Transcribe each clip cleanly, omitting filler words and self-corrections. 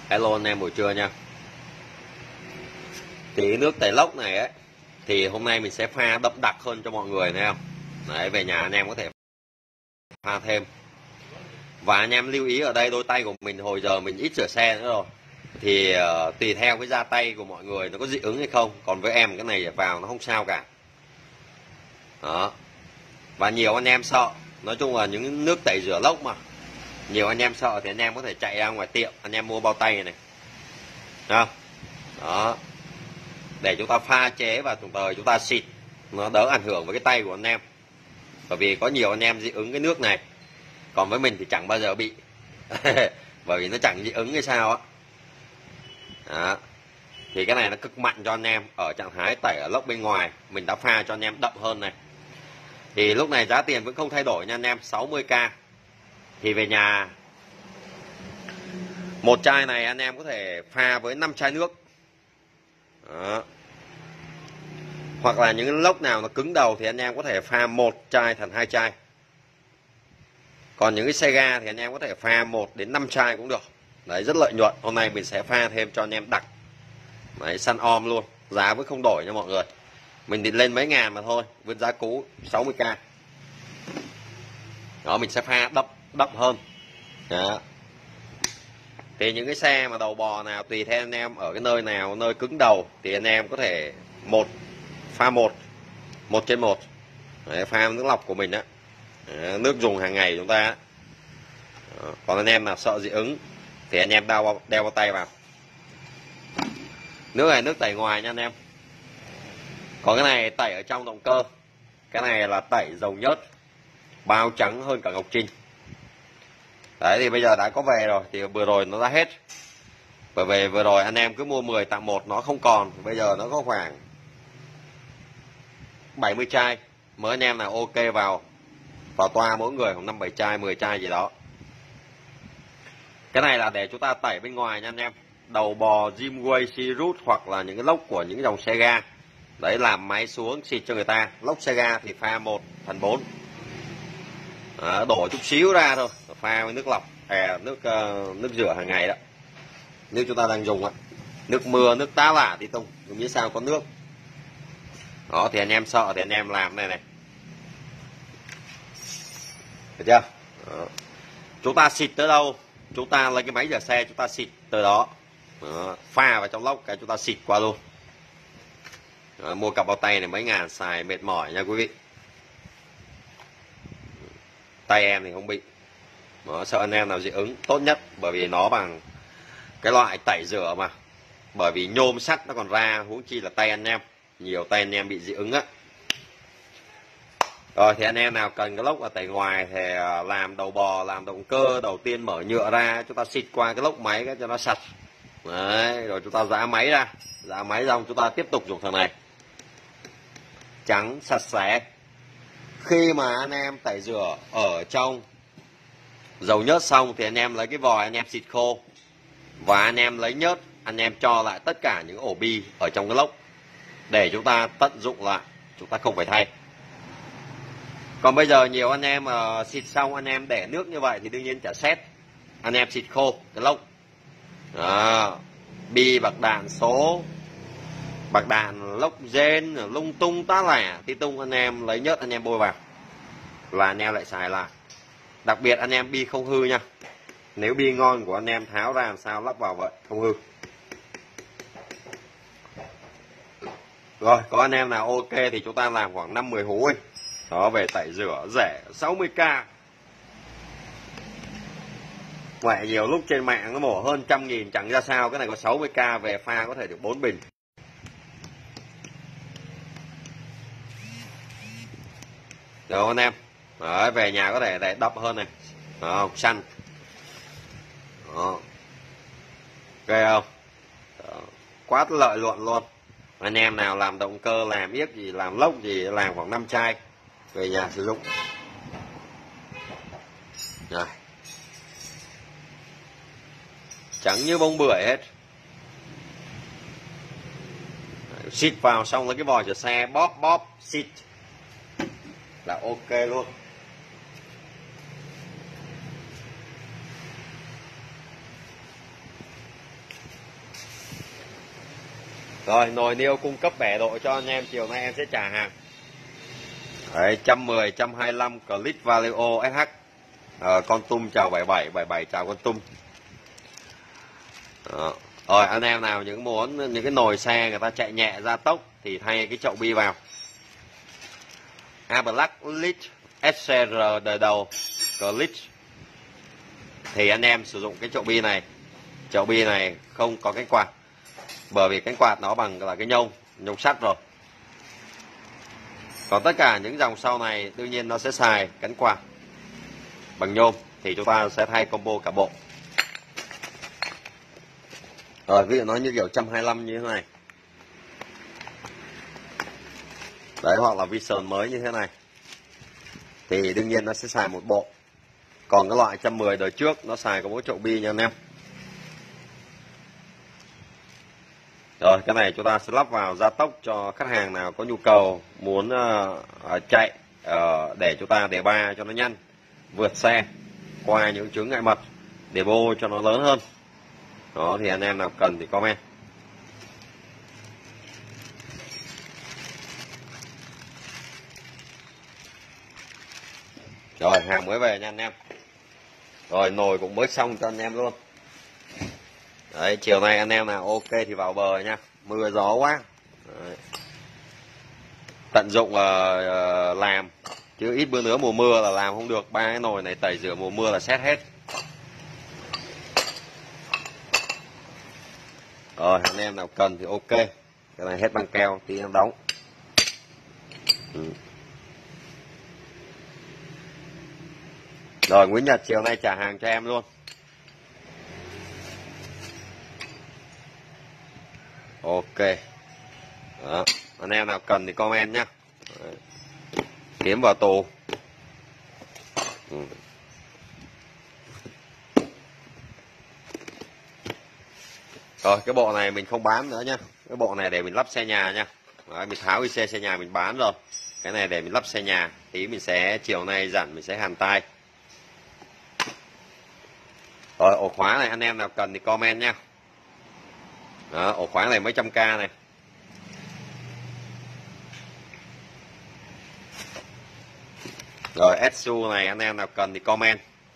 Hello anh em buổi trưa nha. Thì nước tẩy lốc này ấy thì hôm nay mình sẽ pha đậm đặc hơn cho mọi người thấy không. Đấy, về nhà anh em có thể pha thêm. Và anh em lưu ý ở đây đôi tay của mình hồi giờ mình ít rửa xe nữa rồi. Thì tùy theo cái da tay của mọi người nó có dị ứng hay không. Còn với em cái này vào nó không sao cả. Đó. Và nhiều anh em sợ, nói chung là những nước tẩy rửa lốc mà nhiều anh em sợ thì anh em có thể chạy ra ngoài tiệm anh em mua bao tay này. Đó. Đó. Để chúng ta pha chế và đồng thời chúng ta xịt, nó đỡ ảnh hưởng với cái tay của anh em. Bởi vì có nhiều anh em dị ứng cái nước này. Còn với mình thì chẳng bao giờ bị. Bởi vì nó chẳng dị ứng hay sao á. Đó. Thì cái này nó cực mạnh cho anh em ở trạng thái tẩy ở lốc bên ngoài. Mình đã pha cho anh em đậm hơn này. Thì lúc này giá tiền vẫn không thay đổi nha anh em, 60k. Thì về nhà một chai này anh em có thể pha với 5 chai nước. Đó. Hoặc là những lốc nào nó cứng đầu thì anh em có thể pha một chai thành 2 chai. Còn những cái xe ga thì anh em có thể pha 1 đến 5 chai cũng được. Đấy, rất lợi nhuận. Hôm nay mình sẽ pha thêm cho anh em đặc. Đấy, săn om luôn. Giá vẫn không đổi nha mọi người. Mình định lên mấy ngàn mà thôi. Với giá cũ 60k. Đó, mình sẽ pha đậm hơn. Đó. Thì những cái xe mà đầu bò nào tùy theo anh em ở cái nơi nào, nơi cứng đầu thì anh em có thể pha 1 trên 1. Đấy, pha nước lọc của mình á. Nước dùng hàng ngày chúng ta. Đó. Còn anh em nào sợ dị ứng thì anh em đeo bao tay vào. Nước này nước tẩy ngoài nha anh em. Còn cái này tẩy ở trong động cơ. Cái này là tẩy dầu nhớt, bao trắng hơn cả ngọc trinh. Đấy, thì bây giờ đã có về rồi. Thì vừa rồi nó đã hết. Bởi vì vừa rồi anh em cứ mua 10 tặng 1 nó không còn. Bây giờ nó có khoảng 70 chai. Mới anh em nào ok vào toa mỗi người khoảng 5-7 chai, 10 chai gì đó. Cái này là để chúng ta tẩy bên ngoài nha anh em. Đầu bò, Zimway, Sirius hoặc là những cái lốc của những dòng xe ga. Đấy, làm máy xuống xịt cho người ta. Lốc xe ga thì pha 1/4. Đổ chút xíu ra thôi, pha với nước lọc, nước rửa hàng ngày đó. Nước chúng ta đang dùng á. Nước mưa, nước tá lả thì không biết sao có nước. Đó, thì anh em sợ thì anh em làm này. Được chưa? Đó. Chúng ta xịt tới đâu, chúng ta lấy cái máy rửa xe chúng ta xịt tới đó. Đó. Pha vào trong lốc cái chúng ta xịt qua luôn. Đó. Mua cặp bao tay này mấy ngàn xài mệt mỏi nha quý vị. Tay em thì không bị. Đó, sợ anh em nào dị ứng tốt nhất bởi vì nó bằng cái loại tẩy rửa mà. Bởi vì nhôm sắt nó còn ra, huống chi là tay anh em. Nhiều tay anh em bị dị ứng á. Rồi thì anh em nào cần cái lốc ở tẩy ngoài thì làm đầu bò, làm động cơ, đầu tiên mở nhựa ra, chúng ta xịt qua cái lốc máy cái cho nó sạch. Đấy, rồi chúng ta giã máy ra. Giã máy xong chúng ta tiếp tục dùng thằng này. Trắng sạch sẽ. Khi mà anh em tẩy rửa ở trong dầu nhớt xong thì anh em lấy cái vòi anh em xịt khô. Và anh em lấy nhớt, anh em cho lại tất cả những ổ bi ở trong cái lốc. Để chúng ta tận dụng lại, chúng ta không phải thay. Còn bây giờ nhiều anh em xịt xong anh em để nước như vậy thì đương nhiên chả xét. Anh em xịt khô cái lốc. Đó. Bi bạc đạn số, bạc đạn lốc gen lung tung tá lả tí tung, anh em lấy nhớt anh em bôi vào là anh em lại xài lại. Đặc biệt anh em bi không hư nha. Nếu bi ngon của anh em tháo ra làm sao lắp vào vậy không hư. Rồi có anh em nào ok thì chúng ta làm khoảng 5-10 hũ ấy. Đó, về tẩy rửa rẻ 60k. Vậy nhiều lúc trên mạng nó mổ hơn 100.000 chẳng ra sao. Cái này có 60k về pha có thể được 4 bình. Được anh em. Đấy, về nhà có thể để đậm hơn này. Đó, xanh. Đó. Ok không? Đó. Quá lợi nhuận luôn. Anh em nào làm động cơ, làm yếc gì, làm lốc gì, làm khoảng 5 chai về nhà sử dụng. Rồi. Chẳng như bông bưởi hết. Xịt vào xong lấy cái vòi rửa xe bóp xịt là ok luôn. Rồi nồi niêu cung cấp bẻ độ cho anh em, chiều nay em sẽ trả hàng. Đấy, 110, 125 Click Valeo SH. Con tum chào 77, 77 chào con tum. Đó. Rồi anh em nào những cái nồi xe người ta chạy nhẹ gia tốc thì thay cái chậu bi vào. Black Lit SCR đời đầu Click thì anh em sử dụng cái chậu bi này. Chậu bi này không có cánh quạt, bởi vì cánh quạt nó bằng là cái nhông sắt rồi. Còn tất cả những dòng sau này đương nhiên nó sẽ xài cánh quạt bằng nhôm, thì chúng ta sẽ thay combo cả bộ. Rồi ví dụ nó như kiểu 125 như thế này đấy, hoặc là Vision mới như thế này thì đương nhiên nó sẽ xài một bộ. Còn cái loại 110 đời trước nó xài có mỗi chậu bi nha anh em. Rồi cái này chúng ta sẽ lắp vào gia tốc cho khách hàng nào có nhu cầu muốn chạy để chúng ta để ba cho nó nhanh, vượt xe qua những chướng ngại vật, để bô cho nó lớn hơn. Đó thì anh em nào cần thì comment. Rồi hàng mới về nha anh em. Rồi nồi cũng mới xong cho anh em luôn. Đấy, chiều nay anh em nào ok thì vào bờ nha, mưa gió quá. Đấy. Tận dụng làm, chứ ít bữa nữa mùa mưa là làm không được. Ba cái nồi này tẩy rửa mùa mưa là xét hết. Rồi anh em nào cần thì ok. Cái này hết băng keo tí em đóng. Rồi Nguyễn Nhật chiều nay trả hàng cho em luôn. Ok. Đó. Anh em nào cần thì comment nhé. Kiếm vào tù. Rồi cái bộ này mình không bán nữa nhá. Cái bộ này để mình lắp xe nhà nha. Đấy, mình tháo cái xe nhà mình bán rồi. Cái này để mình lắp xe nhà. Tí mình sẽ chiều nay rảnh mình sẽ hàn tay. Rồi ổ khóa này anh em nào cần thì comment nha. Đó, ổ khóa này mấy trăm k này. Rồi SU này anh em nào cần thì comment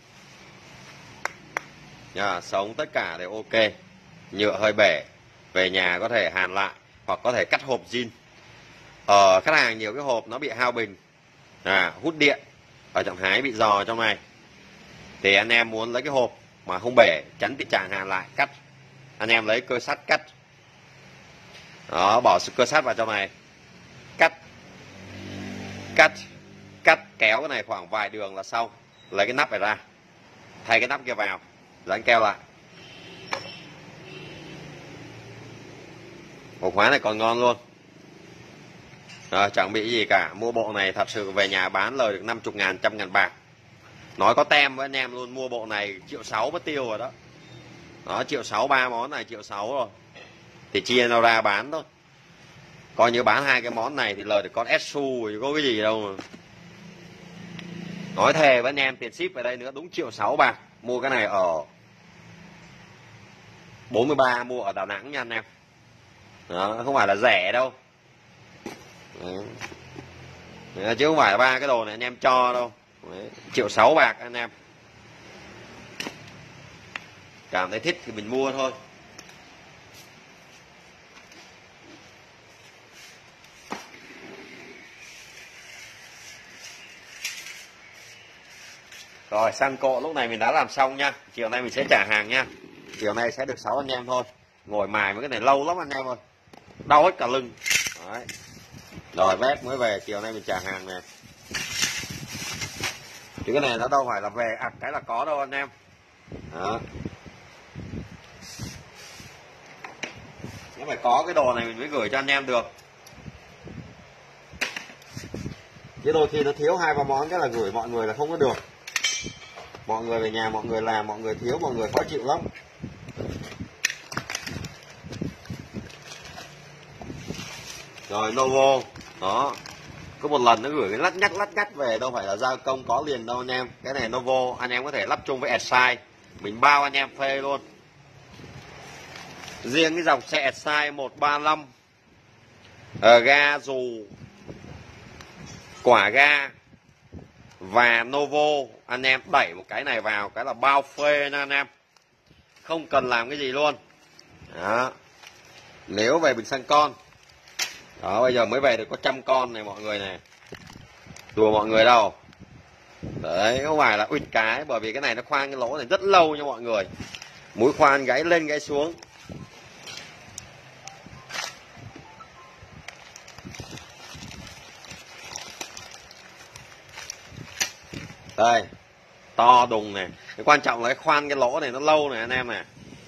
nha. Sống tất cả đều ok. Nhựa hơi bể, về nhà có thể hàn lại hoặc có thể cắt hộp zin. Khách hàng nhiều cái hộp nó bị hao bình, hút điện ở trạng thái bị giò trong này, thì anh em muốn lấy cái hộp mà không bể, tránh tình trạng hàn lại, cắt, anh em lấy cơ sắt cắt. Đó, bỏ cơ sắt vào trong này, cắt kéo cái này khoảng vài đường là xong. Lấy cái nắp này ra, thay cái nắp kia vào, dán keo lại. Ổ khóa này còn ngon luôn. Chẳng bị gì cả. Mua bộ này thật sự về nhà bán lời được 50.000, 100.000 bạc. Nói có tem với anh em luôn. Mua bộ này 1.6 triệu mất tiêu rồi đó. Đó 1.6 triệu, 3 món này 1.6 triệu rồi. Thì chia nó ra bán thôi. Coi như bán hai cái món này thì lời được con SU thì có cái gì đâu mà. Nói thề với anh em, tiền ship về đây nữa đúng 1.6 triệu bạc. Mua cái này ở 43, mua ở Đà Nẵng nha anh em. Đó, không phải là rẻ đâu. Đấy, chứ không phải là ba cái đồ này anh em cho đâu. Đấy, 1.6 triệu bạc anh em. Cảm thấy thích thì mình mua thôi. Rồi xăng cộ lúc này mình đã làm xong nha. Chiều nay mình sẽ trả hàng nha. Chiều nay sẽ được 6 anh em thôi. Ngồi mài với cái này lâu lắm anh em ơi, đau hết cả lưng. Đấy. Rồi bếp mới về, chiều nay mình trả hàng nè. Chứ cái này nó đâu phải là về cái là có đâu anh em. Đó. Nếu phải có cái đồ này mình mới gửi cho anh em được. Chứ đôi khi nó thiếu 2-3 món cái là gửi mọi người là không có được. Mọi người về nhà mọi người làm, mọi người thiếu, mọi người khó chịu lắm. Rồi Novo. Đó. Có một lần nó gửi cái lắt nhắt về, đâu phải là gia công có liền đâu anh em. Cái này Novo anh em có thể lắp chung với Excite, mình bao anh em phê luôn. Riêng cái dòng xe Excite 135 Ga dù, quả ga và Novo. Anh em đẩy một cái này vào cái là bao phê nha anh em, không cần làm cái gì luôn. Đó, nếu về bình xăng con đó, bây giờ mới về được có 100 con này mọi người này, đùa mọi người đâu. Đấy, không phải là ụt cái, bởi vì cái này nó khoan cái lỗ này rất lâu nha mọi người, mũi khoan gáy lên gáy xuống. Đây, to đùng này, cái quan trọng là cái khoan cái lỗ này nó lâu này anh em này.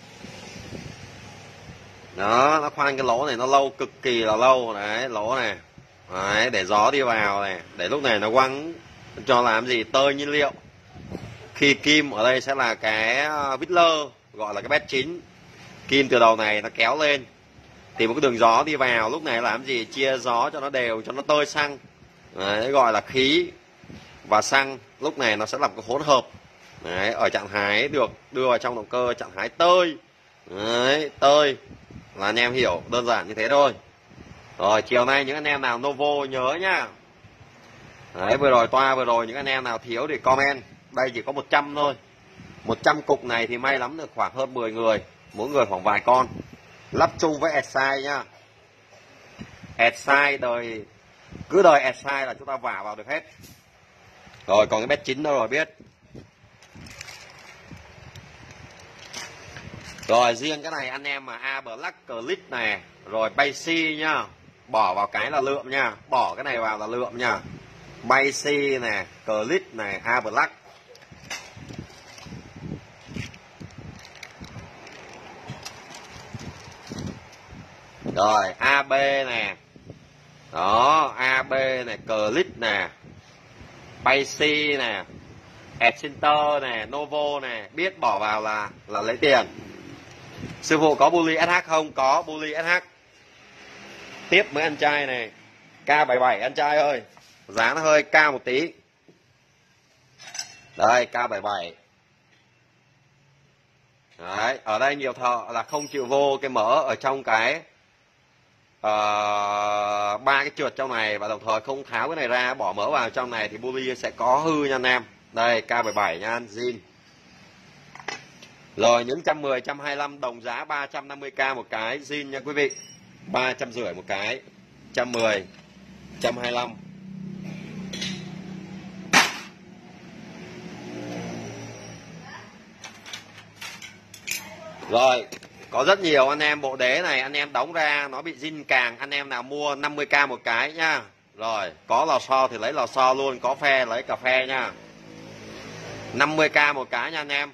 Đó, nó khoan cái lỗ này nó lâu, cực kỳ là lâu. Đấy, lỗ này. Đấy, để gió đi vào này, để lúc này nó quăng cho làm gì, tơi nhiên liệu. Khi kim ở đây sẽ là cái vít lơ, gọi là cái bét chính. Kim từ đầu này nó kéo lên, thì một cái đường gió đi vào, lúc này làm gì, chia gió cho nó đều, cho nó tơi xăng. Đấy, gọi là khí và xăng, lúc này nó sẽ làm cái hỗn hợp. Đấy, ở trạng thái được đưa vào trong động cơ, trạng thái tơi. Đấy, tơi là anh em hiểu đơn giản như thế thôi. Rồi, chiều nay những anh em nào Novo nhớ nhá. Đấy, vừa rồi những anh em nào thiếu thì comment. Đây chỉ có 100 thôi. 100 cục này thì may lắm được khoảng hơn 10 người, mỗi người khoảng vài con. Lắp chung với Edside nhá. Edside đời, cứ đời Edside là chúng ta vả vào được hết. Rồi, còn cái bét chính đâu rồi biết. Rồi, riêng cái này anh em mà A Black Click này, rồi Basic nhá, bỏ vào cái là lượm nha, bỏ cái này vào là lượm nha. Basic này, Click này, A Black. Rồi, AB nè. Đó, AB này, Click nè, Basic nè, Excenter nè, Novo nè, biết bỏ vào là lấy tiền. Sư phụ có Bully SH không? Có Bully SH. Tiếp mới ăn chai này, K77 ăn chai ơi, giá nó hơi cao một tí. Đây, K77. Đấy, ở đây nhiều thợ là không chịu vô cái mỡ ở trong cái ba cái trượt trong này, và đồng thời không tháo cái này ra, bỏ mỡ vào trong này thì Bully sẽ có hư nha anh em. Đây, K77 nha anh, zin. Rồi, những 110, 125 đồng giá 350k một cái, zin nha quý vị. 350 một cái, 110, 125. Rồi, có rất nhiều anh em bộ đế này, anh em đóng ra nó bị zin càng, anh em nào mua 50k một cái nhá. Rồi, có lò xo thì lấy lò xo luôn, có phe lấy cà phê nha. 50k một cái nha anh em.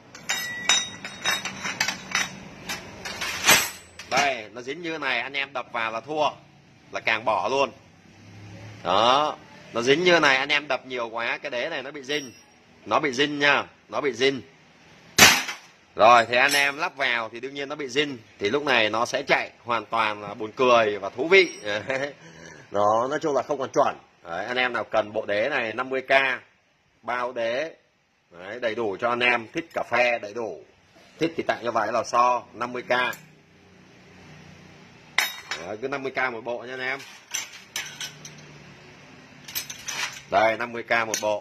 Đây, nó dính như thế này, anh em đập vào là thua, là càng bỏ luôn. Đó, nó dính như thế này, anh em đập nhiều quá, cái đế này nó bị zin. Nó bị zin nha, nó bị zin. Rồi, thì anh em lắp vào thì đương nhiên nó bị zin, thì lúc này nó sẽ chạy hoàn toàn là buồn cười và thú vị. Nó nói chung là không còn chuẩn. Đấy, anh em nào cần bộ đế này 50k, bao đế. Đấy, đầy đủ cho anh em, thích cà phê đầy đủ, thích thì tặng cho vài lò xo 50k. Đấy, cứ 50k một bộ nha anh em. Đây, 50k một bộ.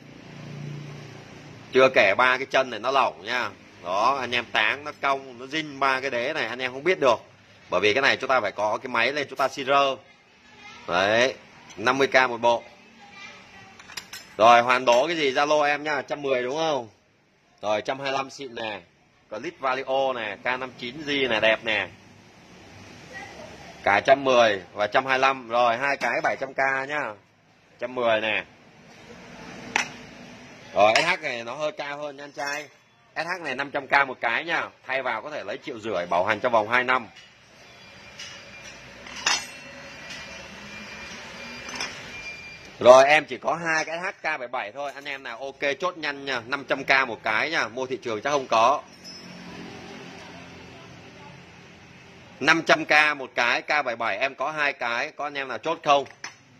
Chưa kể ba cái chân này nó lỏng nha. Đó, anh em táng nó cong, nó zin ba cái đế này anh em không biết được. Bởi vì cái này chúng ta phải có cái máy lên chúng ta sirơ. Đấy, 50k một bộ. Rồi, hoàn đố cái gì Zalo em nhá, 110 đúng không? Rồi, 125 xịn nè. Clip Valio nè, K59G này đẹp nè. Cả 110 và 125. Rồi, hai cái 700k nhá. 110 nè. Rồi, SH này nó hơi cao hơn nha anh trai. SH này 500k một cái nha. Thay vào có thể lấy 1,5 triệu, bảo hành trong vòng 2 năm. Rồi, em chỉ có hai cái SH K77 thôi. Anh em nào ok chốt nhanh nha. 500k một cái nha. Mua thị trường chắc không có. 500k một cái K77, em có hai cái. Có anh em nào chốt không?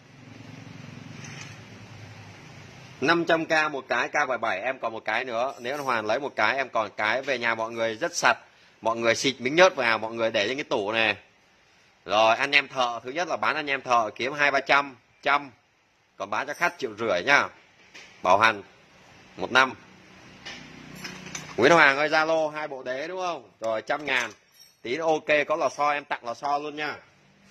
500k một cái K77, em còn một cái nữa. Nếu anh Hoàn lấy một cái, em còn cái về nhà mọi người rất sạch. Mọi người xịt miếng nhớt vào, mọi người để trên cái tủ này. Rồi anh em thợ, thứ nhất là bán anh em thợ kiếm 200-300 trăm, còn bán cho khách 1,5 triệu nhá, bảo hành 1 năm. Nguyễn Hoàng ơi, Zalo 2 bộ đế đúng không? Rồi 100.000. Tí ok, có lò xo em tặng lò xo luôn nha.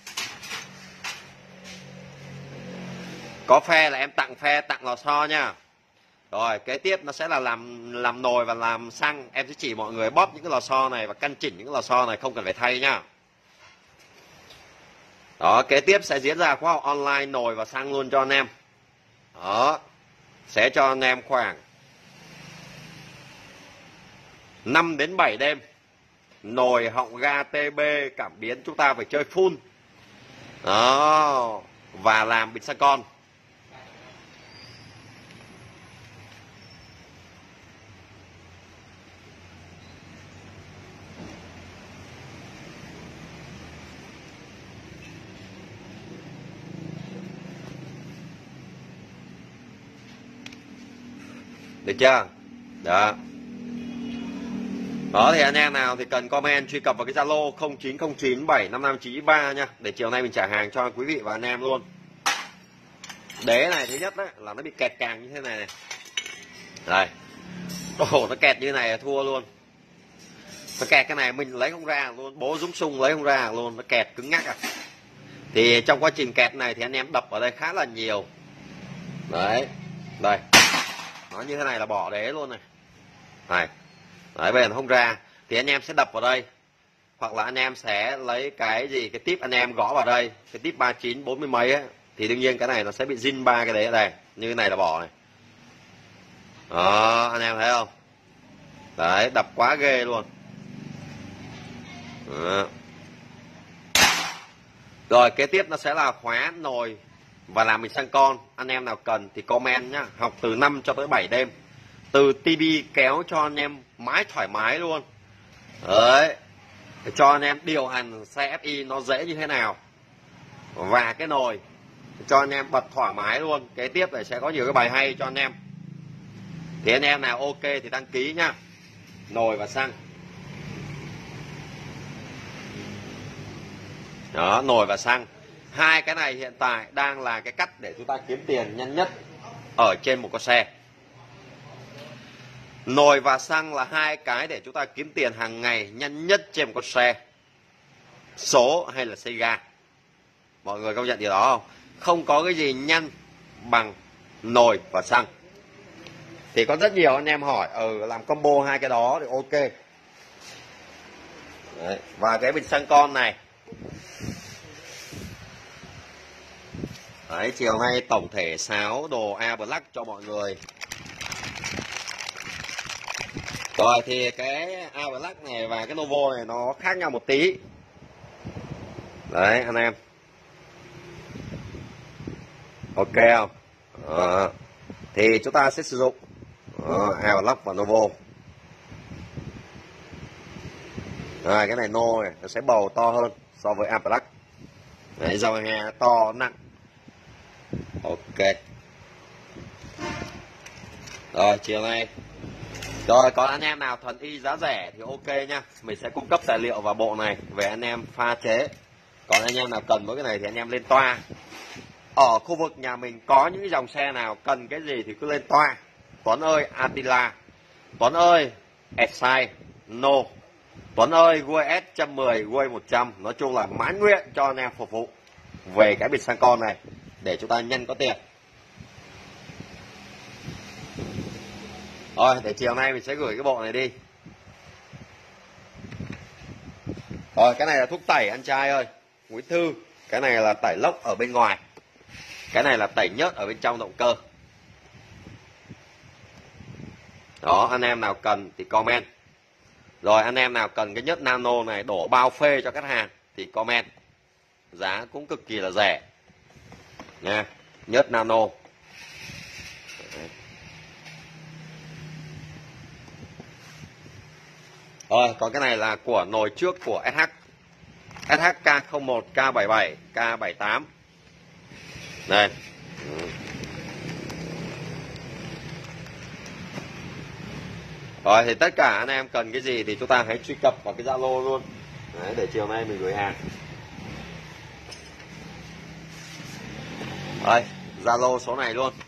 Có phe là em tặng phe, tặng lò xo nha. Rồi kế tiếp nó sẽ là làm nồi và làm xăng. Em sẽ chỉ mọi người bóp những cái lò xo này và căn chỉnh những cái lò xo này, không cần phải thay nhá. Đó, kế tiếp sẽ diễn ra khóa học online nồi và xăng luôn cho anh em. Đó, sẽ cho anh em khoảng 5 đến 7 đêm. Nồi, họng ga, TB, cảm biến chúng ta phải chơi full. Đó, và làm bịch xăng con. Được chưa? Đó. Đó thì anh em nào thì cần comment truy cập vào cái Zalo 0909755993 nha, để chiều nay mình trả hàng cho quý vị và anh em luôn. Đế này thứ nhất đấy là nó bị kẹt càng như thế này này. Đây. Ồ, nó kẹt như này là thua luôn. Nó kẹt cái này mình lấy không ra luôn, bố Dũng Sung lấy không ra luôn, nó kẹt cứng ngắc à. Thì trong quá trình kẹt này thì anh em đập ở đây khá là nhiều. Đấy. Đây. Nó như thế này là bỏ đế luôn này. Này. Đấy, bây giờ nó không ra thì anh em sẽ đập vào đây, hoặc là anh em sẽ lấy cái gì, cái tiếp anh em gõ vào đây, cái tiếp 39 40 mấy ấy, thì đương nhiên cái này nó sẽ bị zin 3 cái đấy ở đây, như cái này là bỏ này. Đó, anh em thấy không? Đấy, đập quá ghê luôn. Đó. Rồi kế tiếp nó sẽ là khóa nồi và làm bịch xăng con. Anh em nào cần thì comment nhá, học từ 5 cho tới 7 đêm. Từ tivi kéo cho anh em mãi thoải mái luôn. Đấy, để cho anh em điều hành xe FI nó dễ như thế nào. Và cái nồi cho anh em bật thoải mái luôn. Kế tiếp này sẽ có nhiều cái bài hay cho anh em. Thì anh em nào ok thì đăng ký nhá. Nồi và xăng. Đó, nồi và xăng. Hai cái này hiện tại đang là cái cách để chúng ta kiếm tiền nhanh nhất ở trên một con xe. Nồi và xăng là hai cái để chúng ta kiếm tiền hàng ngày nhanh nhất trên một con xe số hay là xe ga. Mọi người công nhận điều đó không? Không có cái gì nhanh bằng nồi và xăng. Thì có rất nhiều anh em hỏi làm combo hai cái đó thì ok. Đấy. Và cái bình xăng con này. Đấy, chiều nay tổng thể sáo đồ A Black cho mọi người. Rồi thì cái A Black này và cái Novo này nó khác nhau một tí. Đấy anh em. Ok không? Thì chúng ta sẽ sử dụng A Black và Novo. Rồi cái này No này, nó sẽ bầu to hơn so với A Black. Đấy, dầu hè to nặng. Ok. Rồi chiều nay. Rồi còn anh em nào thuần y giá rẻ thì ok nha. Mình sẽ cung cấp tài liệu vào bộ này về anh em pha chế. Còn anh em nào cần với cái này thì anh em lên toa. Ở khu vực nhà mình có những dòng xe nào cần cái gì thì cứ lên toa. Tuấn ơi Attila, Tuấn ơi Excite, No, Tuấn ơi Guay S110, Guay 100. Nói chung là mãn nguyện cho anh em phục vụ về cái bịch xăng con này để chúng ta nhanh có tiền. Rồi để chiều nay mình sẽ gửi cái bộ này đi. Rồi cái này là thuốc tẩy anh trai ơi Nguyễn Thư. Cái này là tẩy lốc ở bên ngoài. Cái này là tẩy nhớt ở bên trong động cơ. Đó, anh em nào cần thì comment. Rồi anh em nào cần cái nhớt nano này đổ bao phê cho khách hàng thì comment. Giá cũng cực kỳ là rẻ nha. Nhớt nano. Rồi còn cái này là của nồi trước của SH K01, K77, K78. Đây. Rồi thì tất cả anh em cần cái gì thì chúng ta hãy truy cập vào cái Zalo luôn. Đấy, để chiều nay mình gửi hàng. Đây, Zalo số này luôn.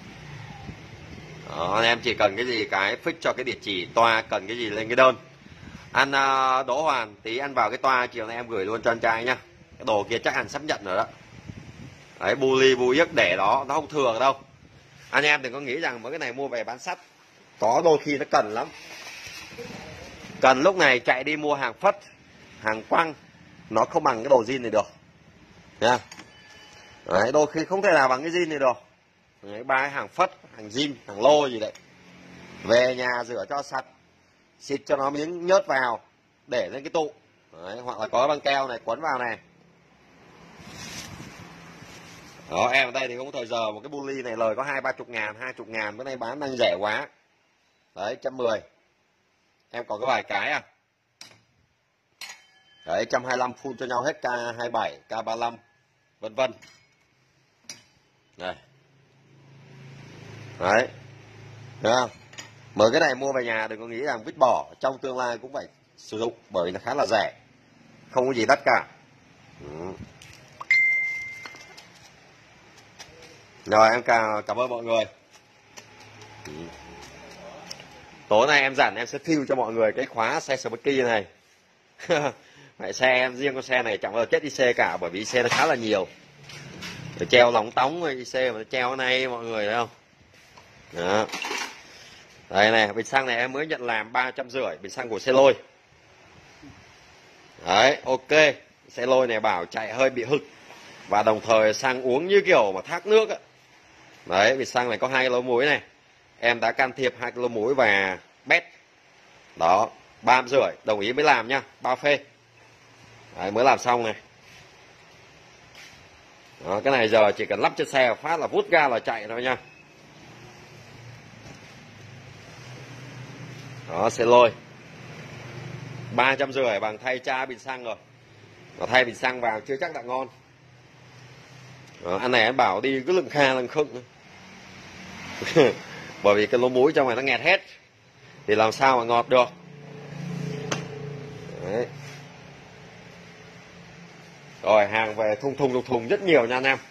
Đó, anh em chỉ cần cái gì cái fix cho cái địa chỉ toa, cần cái gì lên cái đơn. Anh Đỗ Hoàn tí ăn vào cái toa chiều nay em gửi luôn cho anh trai nhá. Cái đồ kia chắc anh sắp nhận rồi đó. Đấy, bu ly bu yếc để đó, nó không thừa đâu. Anh em đừng có nghĩ rằng mấy cái này mua về bán sắt. Có đôi khi nó cần lắm. Cần lúc này chạy đi mua hàng phất, hàng quăng, nó không bằng cái đồ zin này được nha. Đấy, đôi khi không thể nào bằng cái zin này được. Đấy, ba cái hàng phất, hàng zin, hàng lô gì đấy, về nhà rửa cho sạch, xịt cho nó miếng nhớt vào, để lên cái tụ. Đấy, hoặc là có băng keo này quấn vào này. Đó, em ở đây thì không thời giờ một cái bu ly này lời có 20-30 ngàn, 20 ngàn, bữa nay bán đang rẻ quá. Đấy, 110. Em có cái vài cái à. Đấy, 125 full cho nhau hết K27, K35, vân vân. Đây. Đấy. Thấy không? Mới cái này mua về nhà đừng có nghĩ rằng vứt bỏ, trong tương lai cũng phải sử dụng bởi vì nó khá là rẻ. Không có gì đắt cả. Rồi em cảm ơn mọi người. Tối nay em rảnh em sẽ fill cho mọi người cái khóa xe Sparky này. Mẹ xe em riêng con xe này chẳng bao giờ chết IC cả, bởi vì xe nó khá là nhiều. Để treo lóng tóng IC mà nó treo này mọi người thấy không? Đó. Đây này, bình xăng này em mới nhận làm 350, bình xăng của xe lôi. Đấy, ok. Xe lôi này bảo chạy hơi bị hực và đồng thời xăng uống như kiểu mà thác nước á. Đấy, bình xăng này có 2 lỗ muối này. Em đã can thiệp 2 lỗ muối và bét. Đó, 350, đồng ý mới làm nhá, bao phê. Đấy, mới làm xong này. Đó, cái này giờ chỉ cần lắp trên xe phát là vút ga là chạy thôi nha. Đó, xe lôi 350 bằng thay cha bình xăng rồi. Mà thay bình xăng vào chưa chắc đã ngon. Đó, anh này anh bảo đi cứ lưng kha lưng khựng. Bởi vì cái lỗ mũi trong này nó nghẹt hết thì làm sao mà ngọt được. Đấy. Rồi hàng về thùng thùng rất nhiều nha anh em.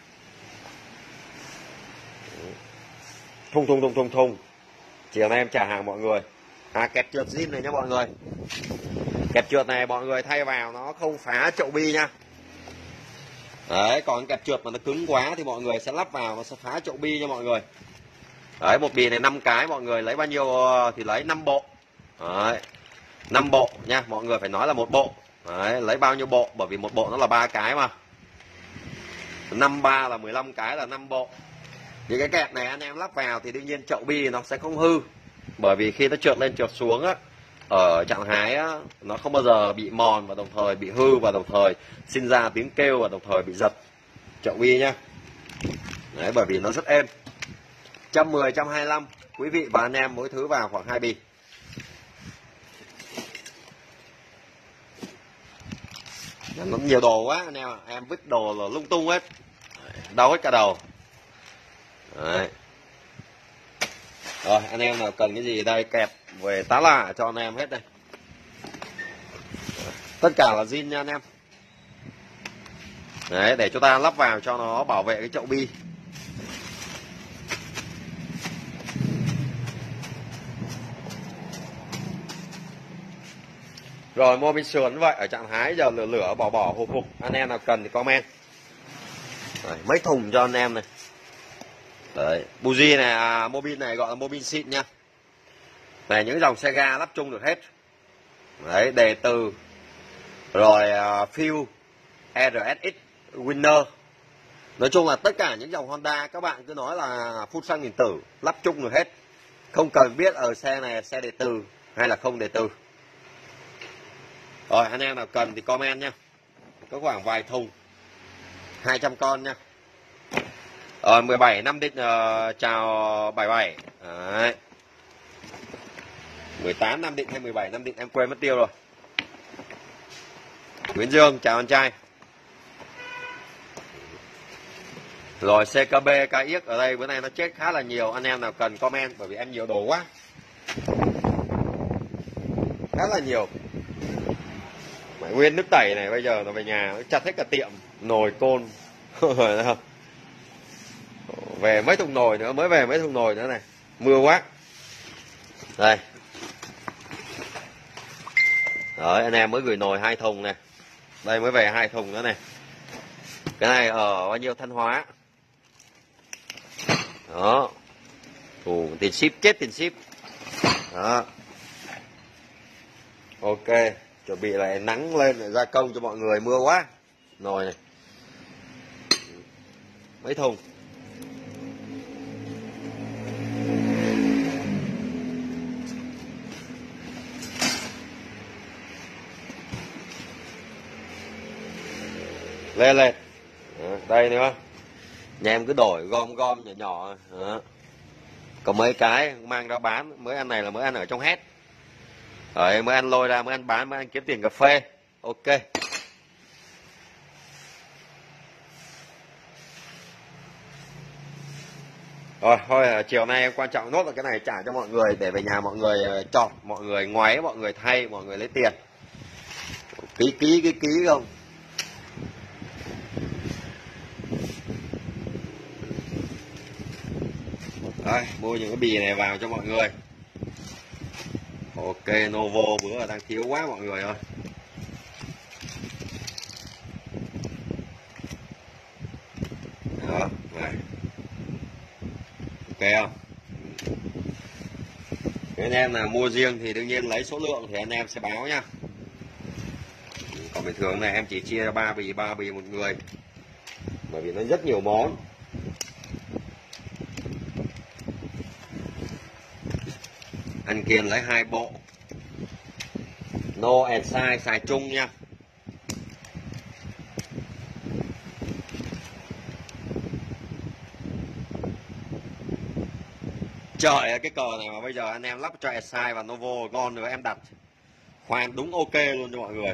Thùng. Chiều nay em trả hàng mọi người. Kẹp trượt zin này nha mọi người. Kẹp trượt này mọi người thay vào nó không phá chậu bi nha. Đấy, còn kẹp trượt mà nó cứng quá thì mọi người sẽ lắp vào nó sẽ phá chậu bi nha mọi người. Đấy, một bì này 5 cái, mọi người lấy bao nhiêu thì lấy 5 bộ. Đấy, 5 bộ nha, mọi người phải nói là một bộ. Đấy, lấy bao nhiêu bộ, bởi vì một bộ nó là 3 cái mà. 53 là 15 cái là 5 bộ. Những cái kẹp này anh em lắp vào thì đương nhiên chậu bi nó sẽ không hư. Bởi vì khi nó trượt lên trượt xuống á, ở trạng thái á, nó không bao giờ bị mòn và đồng thời bị hư và đồng thời sinh ra tiếng kêu và đồng thời bị giật chậu bi nhá. Đấy, bởi vì nó rất êm. 110, 125, quý vị và anh em mỗi thứ vào khoảng 2 bì. Nó nhiều đồ quá anh em vứt đồ là lung tung hết, đau hết cả đầu. Đấy. Rồi anh em nào cần cái gì đây kẹp về tá lạ cho anh em hết đây. Tất cả là zin nha anh em. Đấy, để chúng ta lắp vào cho nó bảo vệ cái chậu bi. Rồi mua bên sườn vậy, ở trạng thái giờ lửa bỏ hộp. Anh em nào cần thì comment. Đấy, mấy thùng cho anh em này. Đấy, buji này, mobin này gọi là mobin xịn nha. Này, những dòng xe ga lắp chung được hết. Đấy, đề từ. Rồi Fuel, RSX, Winner. Nói chung là tất cả những dòng Honda các bạn cứ nói là phun xăng điện tử lắp chung được hết. Không cần biết ở xe này xe đề từ hay là không đề từ. Rồi anh em nào cần thì comment nha. Có khoảng vài thùng, 200 con nha. 17 Nam Định chào 77. Đấy. 18 Nam Định hay 17 Nam Định em quên mất tiêu rồi. Nguyễn Dương chào anh trai. Rồi CKB KX ở đây bữa nay nó chết khá là nhiều, anh em nào cần comment bởi vì em nhiều đồ quá. Khá là nhiều. Nguyên nước tẩy này bây giờ nó về nhà nó chặt hết cả tiệm, nồi côn. về mấy thùng nồi nữa, mới về mấy thùng nồi nữa này, mưa quá. Đây. Đấy, anh em mới gửi nồi 2 thùng này. Đây mới về 2 thùng nữa này. Cái này ở bao nhiêu, Thanh Hóa. Đó. Tiền ship, chết tiền ship. Đó. Ok, chuẩn bị lại nắng lên để gia công cho mọi người, mưa quá. Nồi này. Mấy thùng. Lên lên. Đây nữa. Nhà em cứ đổi gom gom nhỏ nhỏ. Đó. Có mấy cái mang ra bán, mới ăn này là mới ăn ở trong hết. Rồi mới ăn lôi ra, mới ăn bán, mới ăn kiếm tiền cà phê. Ok. Rồi thôi, chiều nay quan trọng nốt là cái này trả cho mọi người để về nhà mọi người chọn, mọi người ngoáy, mọi người thay, mọi người lấy tiền. Ký không. Đây, mua những cái bì này vào cho mọi người. Ok, Novo bữa đang thiếu quá mọi người ơi. Đó, này. Ok không? Nếu anh em là mua riêng thì đương nhiên lấy số lượng thì anh em sẽ báo nhá. Còn bình thường này em chỉ chia ra 3 bì một người. Bởi vì nó rất nhiều món. Anh Kiên lấy 2 bộ. No and size, xài chung nha. Trời ơi, cái cờ này mà bây giờ anh em lắp cho size và Novo ngon nữa, em đặt khoan đúng ok luôn cho mọi người.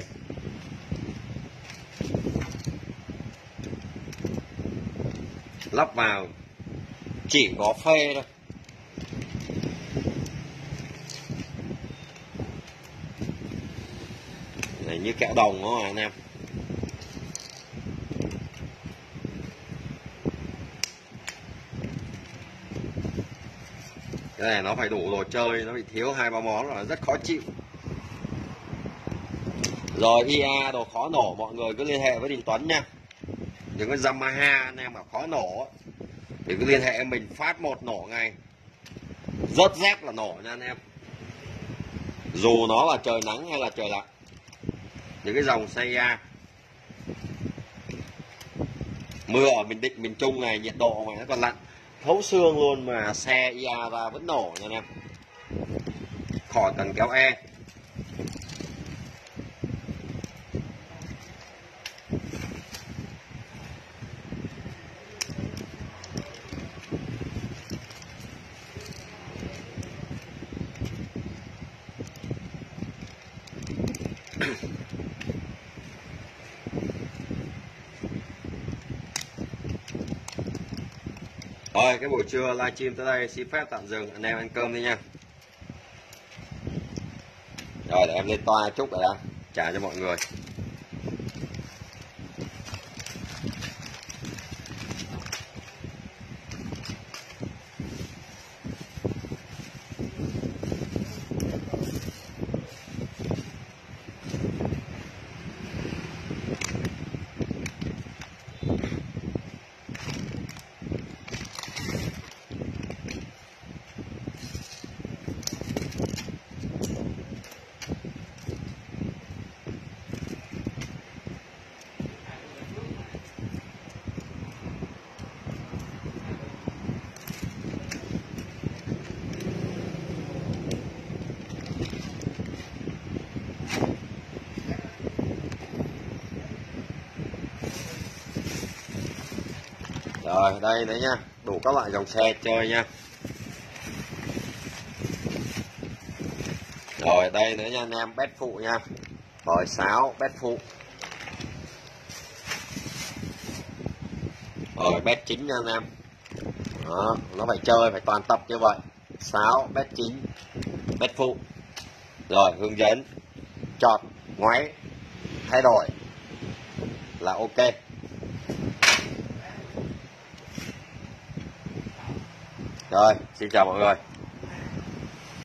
Lắp vào chỉ có phê thôi. Này như kẹo đồng đó mà anh em. Cái này nó phải đủ đồ chơi, nó bị thiếu 2-3 món là rất khó chịu. Rồi IA đồ khó nổ mọi người cứ liên hệ với Đình Tuấn nha. Đừng có Yamaha anh em mà khó nổ thì cứ liên hệ mình, phát một nổ ngay. Rớt dép là nổ nha anh em. Dù nó là trời nắng hay là trời lạnh. Những cái dòng Seiya. Mưa ở Bình Định, miền Trung này nhiệt độ mà nó còn lạnh thấu xương luôn mà xe IA ra vẫn nổ nha anh em. Khỏi cần kéo e. Rồi cái buổi trưa livestream tới đây xin phép tạm dừng, anh em ăn cơm đi nha. Rồi để em lên toa chút rồi đã, trả cho mọi người. Rồi đây đấy nha, đủ các loại dòng xe chơi nha. Rồi đây nữa nha anh em, bét phụ nha. Rồi sáo bét phụ. Rồi bét chính nha anh em. Đó, nó phải chơi, phải toàn tập như vậy. Sáo bét chính, bét phụ. Rồi hướng dẫn chọt, ngoáy, thay đổi là ok. Rồi, xin chào mọi người.